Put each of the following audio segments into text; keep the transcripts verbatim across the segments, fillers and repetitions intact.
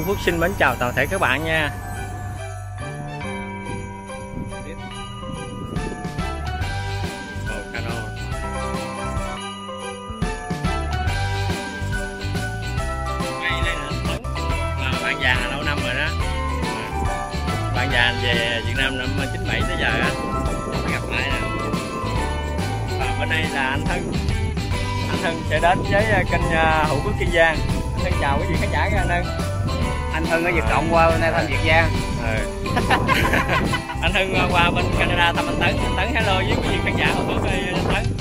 Phúc xin mến chào toàn thể các bạn nha. Bạn già lâu năm rồi đó. Bạn già về Việt Nam năm chín bảy tới giờ á, gặp lại nè. Và bên đây là anh Thân. Anh Thân sẽ đến với kênh Hữu Phước Kiên Giang. Anh Thân chào quý vị khán giả nha anh Thân. Anh Thân ở Việt Cộng qua bên đây thăm Việt Giang. Ừ. Anh Thân qua bên Canada thăm anh Tấn. Anh Tấn hello với quý vị khán giả Hữu Phước ơi anh Tấn.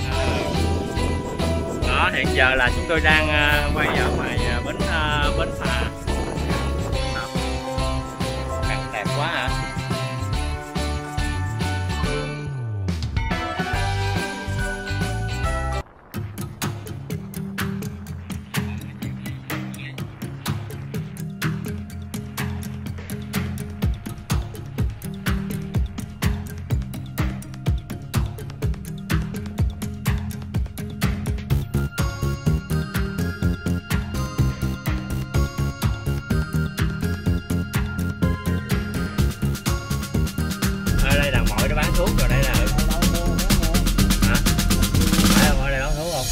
Đó, hiện giờ là chúng tôi đang quay ở ngoài bến bến phà. Đẹp quá hả? Bán thuốc rồi đây là hả? Phải không? Ở đây bán thuốc không?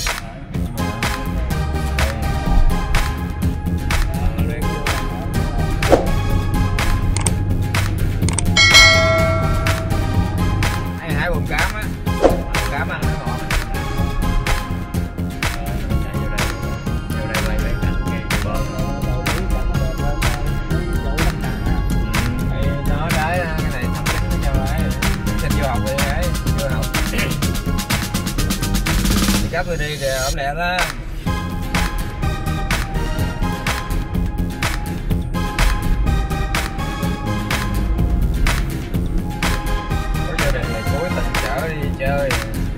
Hay hai bồn cám á, bồn cám ăn nó ngọt. Vô đây, vô đây quay mấy cảnh kìa bờ. Nó đấy cái này thăm chính cho ấy. Vô học đi ấy, vô học. Thì các tôi đi kìa, ổn lẹ đó. Có gia đình này cuối tình chở đi chơi.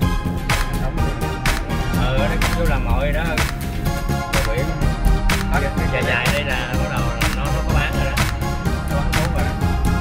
Ờ, nó cũng làm mọi đó. Bờ biển. Cái dài dài đây là bắt đầu nó nó có bán rồi đó. Nó bán thuốc rồi đó.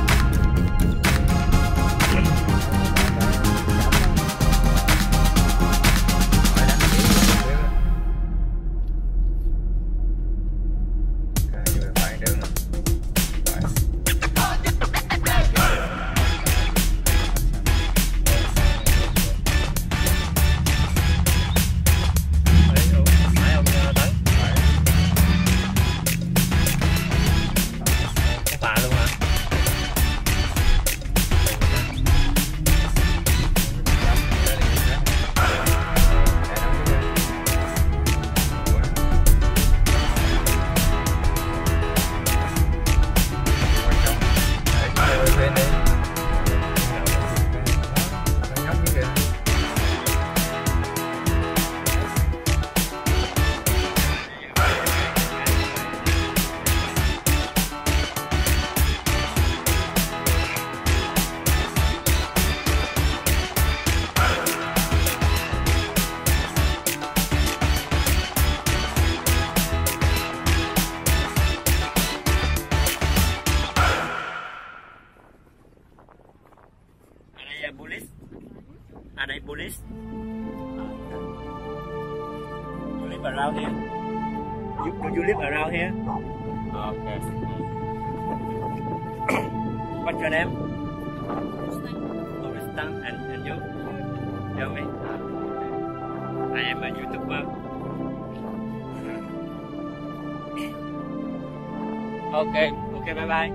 Police. Are they police? You live around here? You, do you live around here? Okay. What's your name? Lauristan. And, and you? Tell me. I am a YouTuber. Okay. Okay, bye bye.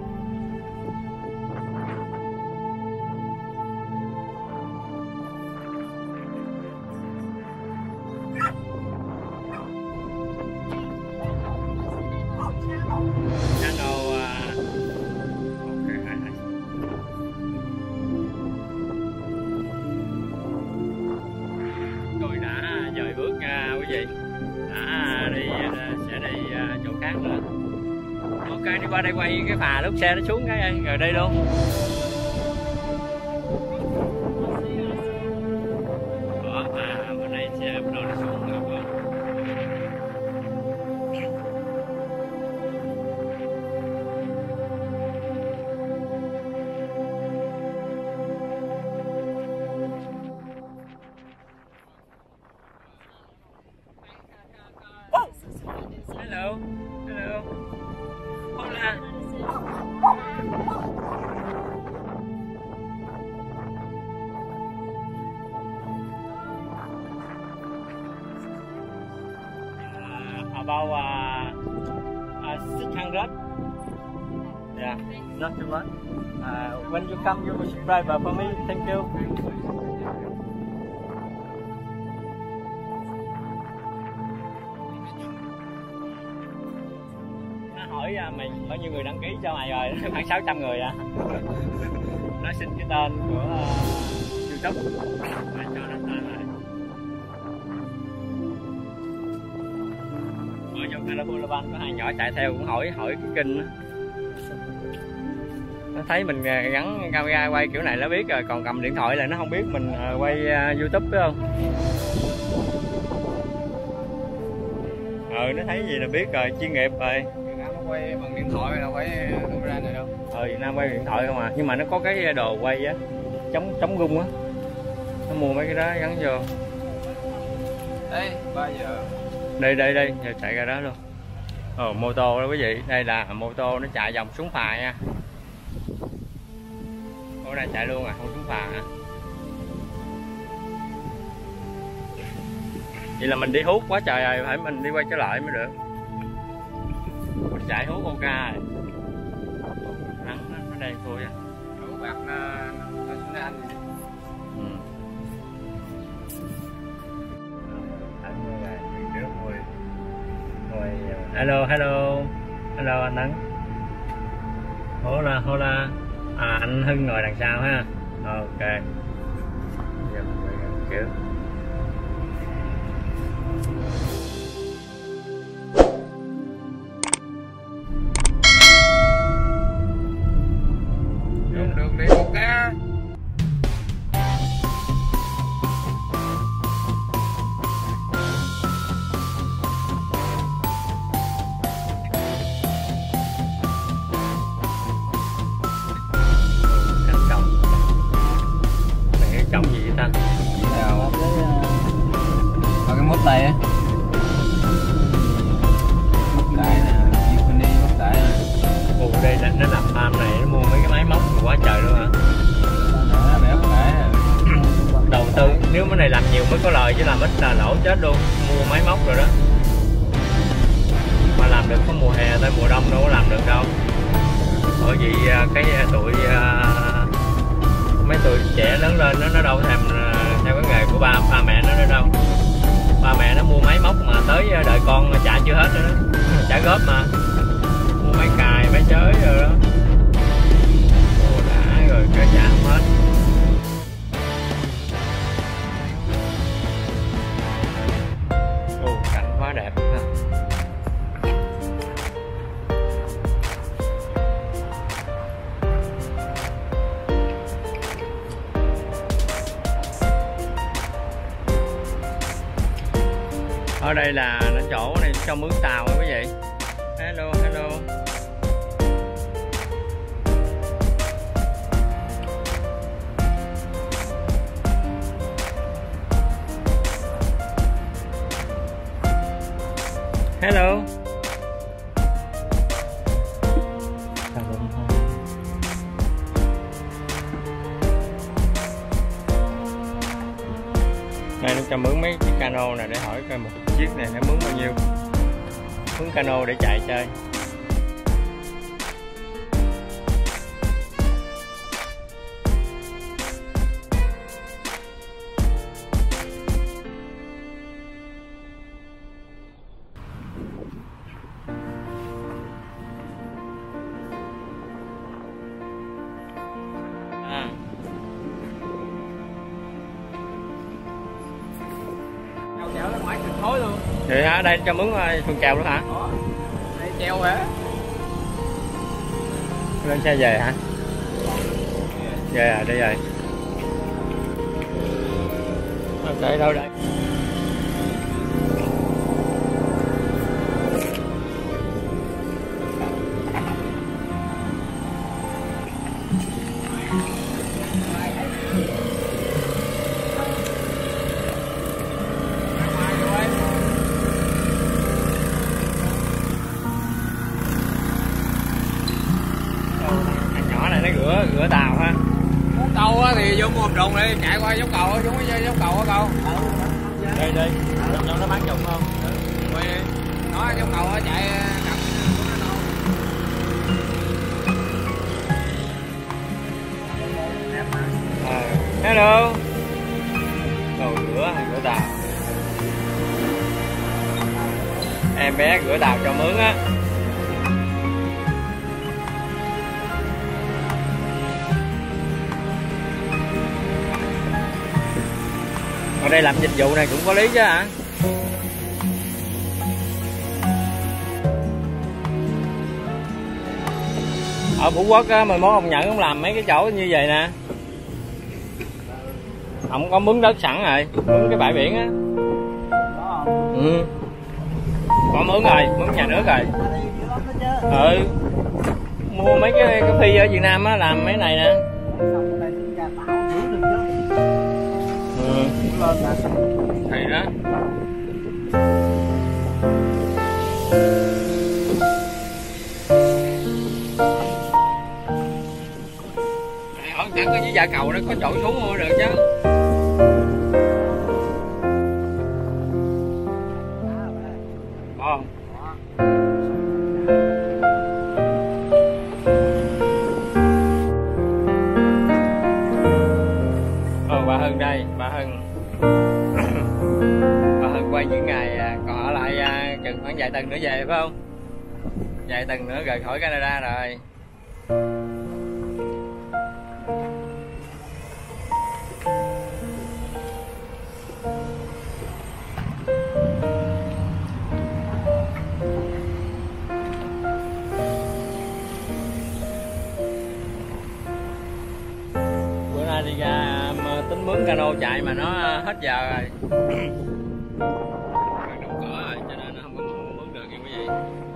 Quý vị đã đi sẽ đi chỗ khác nữa. Ok, đi qua đây quay cái phà lúc xe nó xuống cái rồi đi luôn. Đó, à, bên đây xe bắt đầu nó xuống rồi. Hello, hello. Hola. about uh, uh, six hundred. Yeah, not too much. Uh, when you come, you subscribe for me. Thank you. Nó hỏi uh, mày bao nhiêu người đăng ký cho mày rồi? Khoảng sáu trăm người à. Nó xin cái tên của uh, YouTube. Mày cho nó tên này. Ở trong Caravan có hai nhỏ chạy theo cũng hỏi hỏi cái kinh đó. Nó thấy mình gắn camera quay kiểu này nó biết rồi, còn cầm điện thoại là nó không biết mình quay YouTube phải không? Ừ, nó thấy gì là biết rồi, chuyên nghiệp rồi. Việt Nam quay bằng điện thoại đâu phải camera này đâu. Ờ, Việt Nam quay điện thoại không à, nhưng mà nó có cái đồ quay á, chống chống rung á, nó mua mấy cái đó gắn vô. Đây, ba giờ. Đây đây đây, giờ chạy ra đó luôn. Ồ, mô tô đó quý vị, đây là mô tô nó chạy vòng xuống phà nha. Ở đây chạy luôn à, không xuống phà hả? Vậy là mình đi hút quá trời rồi, phải mình đi quay trở lại mới được. Mình chạy hút ok rồi. Nắng nó, nó đen thui à. Đủ bạc nó nó nó anh. Ừ. Hello, hello, hello anh Tấn. Hola, hola. À, anh Hưng ngồi đằng sau ha. Ok. Giờ mình quay gần trước. Được được đi một cái. Trồng gì vậy ta? Nào. Có cái mút này á. Mút đại nè, Tiffany mút đại nè. Ồ, đây là nó làm farm này, nó mua mấy cái máy móc quá trời luôn hả? Đó, bé mút đại nè. Đầu tư, nếu cái này làm nhiều mới có lời chứ làm ít là lỗ chết luôn. Mua máy móc rồi đó. Mà làm được có mùa hè tới mùa đông đâu có làm được đâu. Bởi vì cái tuổi mấy tuổi trẻ lớn lên nó nó đâu thèm theo cái nghề của ba ba mẹ nó nữa đâu. Ba mẹ nó mua máy móc mà tới đợi con trả chưa hết nữa đó. Trả góp mà mua máy cài máy chới rồi đó. Ồ, đã rồi cả trả không hết. Ồ, cảnh quá đẹp ha. Ở đây là nó chỗ này cho mướn tàu quý vị. Hello, hello. Hello. Đây nó cho mướn mấy cái cano này để hỏi coi một chiếc này nó mướn bao nhiêu. Mướn cano để chạy chơi. À. Kéo ra ngoài thành phố luôn. Vậy hả? Đây cho mướn xuồng kèo luôn hả? Đó. Đây treo hả? Lên xe về hả? Về à, đi rồi. Ok, đâu đây? Rửa rửa tàu ha. Muốn câu á thì vô mua hộp trùng đi, chạy qua dốc cầu á, xuống cái dốc cầu á câu. Đây đi, trong nó bán trùng không? Quay đi. nó trong cầu nó chạy cặp nó đâu. À, hello. Đồ rửa hay rửa tàu? Em bé rửa tàu cho mướn á. Ở đây làm dịch vụ này cũng có lý chứ hả? Ở Phú Quốc á, mình muốn ông nhận ông làm mấy cái chỗ như vậy nè. Ông có mướn đất sẵn rồi, mướn cái bãi biển á. Ừ. Có mướn rồi, mướn nhà nước rồi. Ừ. Mua mấy cái cà phê ở Việt Nam á, làm mấy này nè. Ừ. Thì đó. Ở chẳng có dưới dạ cầu nó có chỗ xuống mua được chứ. Có không? Ờ, bà Hân đây, bà Hân. Bà Hân quay những ngày còn ở lại chừng khoảng vài tuần nữa về phải không? Vài tuần nữa rời khỏi Canada rồi. Bữa nay đi ra tính mướn cano chạy mà nó hết giờ rồi. Đóng cửa rồi cho nên nó không có mướn được nha quý vị.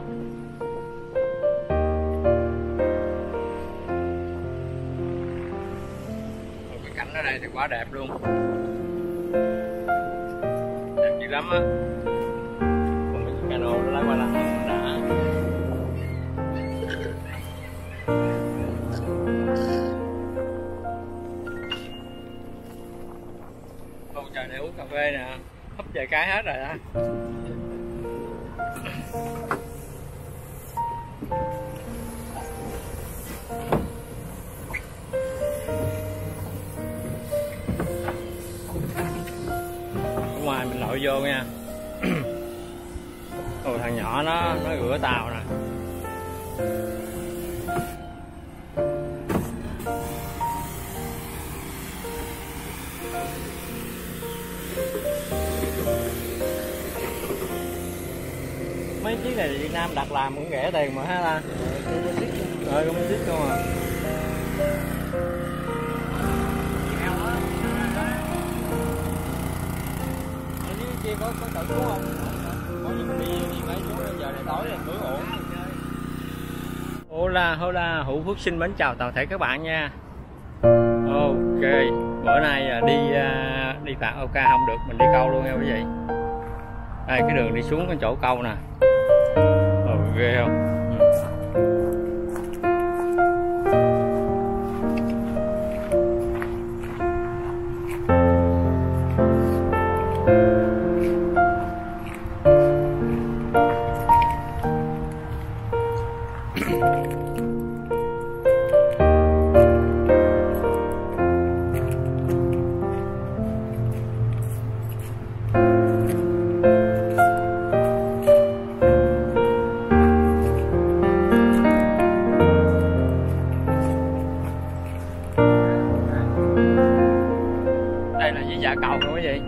Cái cảnh ở đây thì quá đẹp luôn, đẹp dữ lắm á. Còn mấy cái cano nó lái qua lăng đã. Ôi trời, để uống cà phê nè, húp vài cái hết rồi đó. Ở ngoài mình lội vô nha. Ôi thằng nhỏ nó nó rửa tàu nè. Mấy chiếc này Việt Nam đặt làm cũng rẻ tiền mà ha ta. Rồi không biết không à. Ở dưới kia có có tự xuống không? Có gì mình đi đi mấy xuống giờ này tối rồi cưỡi ổn. Hola hola, Hữu Phước xin mến chào toàn thể các bạn nha. Ok, bữa nay đi đi phạt ô ca không được, mình đi câu luôn nha quý vị. Đây cái đường đi xuống cái chỗ câu nè. Ồ, ghê không? Đây là dưới dạ cầu không quý vị.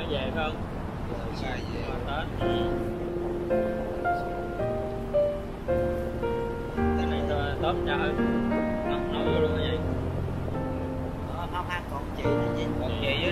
về phải không? Ngày về. Qua Tết. Ừ. Cái này thôi tốt trời. Nó nổi vô luôn cái gì? Đó, phát hát con chị này chị. Còn chị với